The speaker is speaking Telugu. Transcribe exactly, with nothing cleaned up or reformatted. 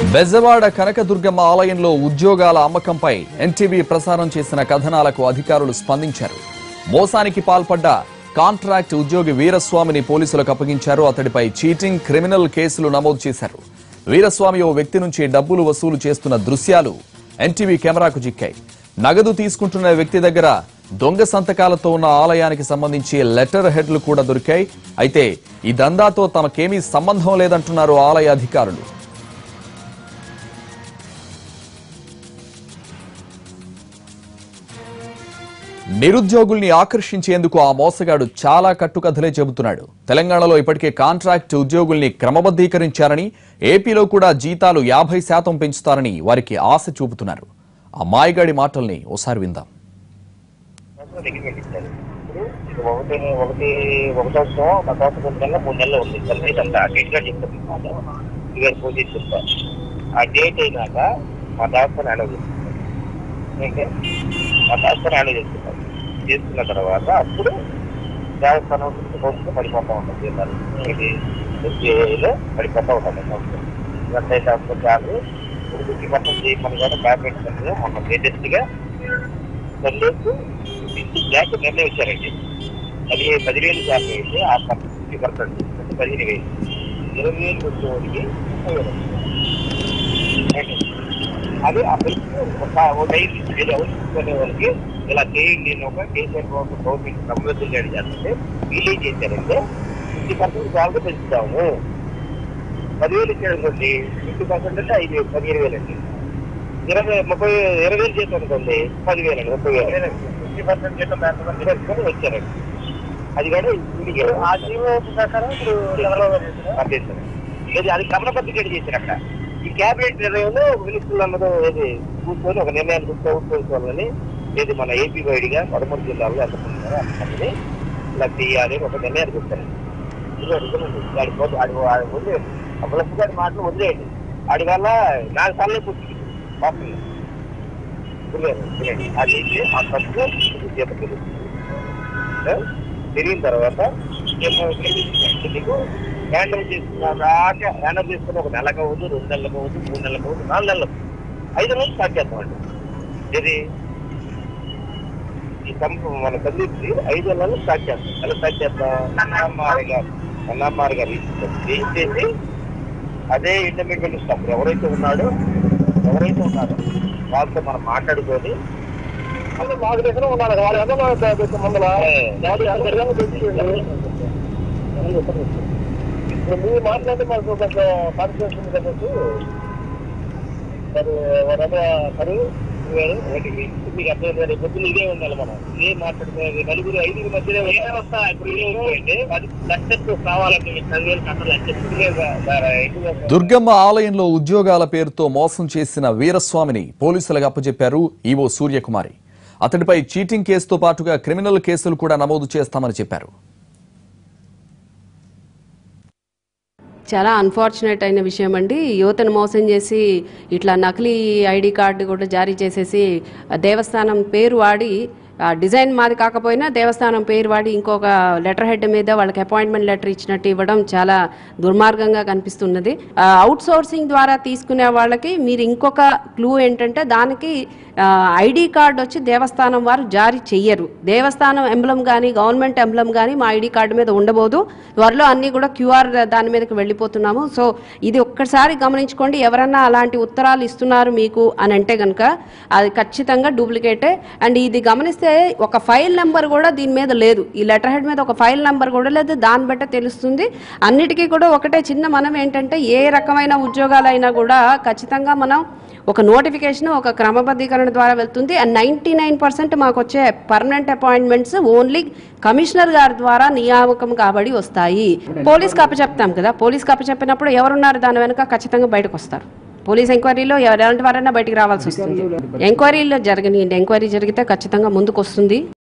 బెజవాడ కనకదుర్గమ్మ ఆలయంలో ఉద్యోగాల అమ్మకంపై ఎన్టీవీ ప్రసారం చేసిన కథనాలకు అధికారులు స్పందించారు. మోసానికి పాల్పడ్డ కాంట్రాక్ట్ ఉద్యోగి వీరస్వామిని పోలీసులకు అప్పగించారు. అతడిపై చీటింగ్, క్రిమినల్ కేసులు నమోదు చేశారు. వీరస్వామి ఓ వ్యక్తి నుంచి డబ్బులు వసూలు చేస్తున్న దృశ్యాలు ఎన్టీవీ కెమెరాకు చిక్కాయి. నగదు తీసుకుంటున్న వ్యక్తి దగ్గర దొంగ సంతకాలతో ఉన్న ఆలయానికి సంబంధించి లెటర్ హెడ్లు కూడా దొరికాయి. అయితే ఈ దందాతో తమకేమీ సంబంధం లేదంటున్నారు ఆలయ అధికారులు. నిరుద్యోగుల్ని ఆకర్షించేందుకు ఆ మోసగాడు చాలా కట్టుకథలే చెబుతున్నాడు. తెలంగాణలో ఇప్పటికే కాంట్రాక్ట్ ఉద్యోగుల్ని క్రమబద్ధీకరించారని, ఏపీలో కూడా జీతాలు యాభై శాతం పెంచుతారని వారికి ఆశ చూపుతున్నారు. ఆ మాయగాడి మాటల్ని ఓసారి విందాం. చేసుకున్న తర్వాత అప్పుడు దేవస్థానం కోసం పడిపోతూ ఉంటుంది. ఇది ఎస్బీఐలో పడిపోతూ ఉంటుంది. ఇవన్నీ అప్పుడు ఫిఫ్టీ పర్సెంట్ చేయమని కూడా క్యాబినెట్ మొన్న లేటెస్ట్గా టెన్ డేస్ బ్యాక్ నిర్ణయం ఇచ్చారండి. పది పదివేలు శాతం అయితే ఆ ఫిఫ్టీ పర్సెంట్ అంటే పదిహేను వేలు ఇరవై వేలు వచ్చేవాడికి ముప్పై వేలు అది అప్పుడు డైలీ అవసరం వాళ్ళకి ఇలా చేయండి ఒక కేసీఆర్ ప్రభుత్వం గవర్నమెంట్ ప్రభుత్వం చేస్తుంటే వీళ్ళు ఏం చేశారంటే ఫిఫ్టీ పర్సెంట్ శాలరీ పెంచుతాము. పదివేలు ఇచ్చారనుకోండి, ఫిఫ్టీ పర్సెంట్ అంటే ఐదు వేలు పదిహేను వేలు అండి. ఇరవై ముప్పై ఇరవై వేలు చేస్తాం అనుకోండి, పదివేలు అండి, ముప్పై వేలు ఫిఫ్టీ పర్సెంట్ చేస్తాం పెంచుకొని వచ్చారండి. అది కూడా ఆ జీవో ప్రకారం ఇప్పుడు లేదు, అది క్రమబద్ధీకరణ చేశారు. అక్కడ ఈ క్యాబినెట్ నిర్ణయంలో మినిస్టర్లు అందరూ ఏది కూర్చొని ఒక నిర్ణయాన్ని కూర్చోవాలని ఏది మన ఏపీ వైడిగా పదమూడు జిల్లాల్లో ఎంతమంది ఉన్నారో అంతమంది ఇలా చేయాలి ఒక నిర్ణయానికి వచ్చారు. వాడి పోతే ఆడి వదిలేయండి, ఆ బలపు గారి మాటలు వదిలేయండి. వాడి వల్ల నాలుగు సార్లు కూర్చుంది పాపంగా వదిలేయండి. అది ఆ తప్పు చేత తెలుస్తుంది. తిరిగిన తర్వాత నీకు హ్యాండిల్ చేసుకున్న దాకా హ్యాండిల్ చేసుకుని ఒక నెల కావద్దు, రెండు నెలలు కావద్దు, మూడు నెలలు కావద్దు, నాలుగు నెలలు ఐదు నెలలు స్టార్ట్ చేస్తామండి. ఇది ఈ కంపెనీ మన కంపెనీ ఐదు నెలలు స్టార్ట్ చేస్తాం. ఎలా స్టార్ట్ చేస్తాం? ఎన్ఎంఆర్ గారు ఎన్ఎంఆర్ గారు చేసి అదే ఇంటర్మీడియట్ స్టాఫ్ ఎవరైతే ఉన్నాడో ఎవరైతే ఉన్నారో వాళ్ళతో మనం మాట్లాడుకొని అంటే మాకు దగ్గర ఉన్నారు వాళ్ళ ముందర ఇప్పుడు మీరు మాట్లాడితే మాకు కొంచెం కాన్ఫిడెన్స్ ఉంది కాబట్టి మరి వాళ్ళ పని మీకు అర్థం పొద్దున్న ఇదే ఉండాలి. మనం ఇదే మాట్లాడుకునేది నలుగురు ఐదుగురు మధ్యలో వ్యవస్థ ఇప్పుడు ఇదే అది సక్సెస్ కావాలంటే పదివేలు కట్టాలి. దుర్గమ్మ ఆలయంలో ఉద్యోగాల పేరుతో మోసం చేసిన వీరస్వామిని పోలీసులకు అప్పచెప్పారు ఈవో సూర్యకుమారి. అతడిపై చీటింగ్ కేసుతో పాటుగా క్రిమినల్ కేసులు కూడా నమోదు చేస్తామని చెప్పారు. చాలా అన్ఫార్చునేట్ అయిన విషయం అండి. యువతను మోసం చేసి ఇట్లా నకిలీ ఐడి కార్డు కూడా జారీ చేసేసి దేవస్థానం పేరు వాడి డిజైన్ మాది కాకపోయినా దేవస్థానం పేరు వాడి ఇంకొక లెటర్ హెడ్ మీద వాళ్ళకి అపాయింట్మెంట్ లెటర్ ఇచ్చినట్టు ఇవ్వడం చాలా దుర్మార్గంగా కనిపిస్తున్నది. అవుట్ సోర్సింగ్ ద్వారా తీసుకునే వాళ్ళకి మీరు ఇంకొక క్లూ ఏంటంటే దానికి ఐడి కార్డు వచ్చి దేవస్థానం వారు జారీ చెయ్యరు. దేవస్థానం ఎంబ్లం కానీ గవర్నమెంట్ ఎంబ్లం కానీ మా ఐడి కార్డు మీద ఉండబోదు. త్వరలో అన్నీ కూడా క్యూఆర్ దాని మీదకి వెళ్ళిపోతున్నాము. సో ఇది ఒక్కసారి గమనించుకోండి. ఎవరన్నా అలాంటి ఉత్తరాలు ఇస్తున్నారు మీకు అని అంటే కనుక అది ఖచ్చితంగా డూప్లికేటే. అండ్ ఇది గమనిస్తే ఒక ఫైల్ నెంబర్ కూడా దీని మీద లేదు. ఈ లెటర్ హెడ్ మీద ఒక ఫైల్ నెంబర్ కూడా లేదు. దాన్ని బట్టే తెలుస్తుంది. అన్నిటికీ కూడా ఒకటే చిన్న మనం ఏంటంటే ఏ రకమైన ఉద్యోగాలైనా కూడా ఖచ్చితంగా మనం ఒక నోటిఫికేషన్ ఒక క్రమబద్ధీకరణ ద్వారా వెళ్తుంది. అండ్ నైంటీ నైన్ పర్సెంట్ మాకు వచ్చే పర్మనెంట్ అపాయింట్మెంట్స్ ఓన్లీ కమిషనర్ గారి ద్వారా నియామకం కాబడి వస్తాయి. పోలీస్కి అప్పచెప్తాం కదా, పోలీస్కి అప్పచెప్పినప్పుడు ఎవరున్నారు దాని వెనుక ఖచ్చితంగా బయటకు వస్తారు. పోలీస్ ఎంక్వైరీలో ఎలాంటి వారైనా బయటికి రావాల్సి వస్తుంది. ఎంక్వైరీలో జరగనియండి, ఎంక్వైరీ జరిగితే ఖచ్చితంగా ముందుకు వస్తుంది.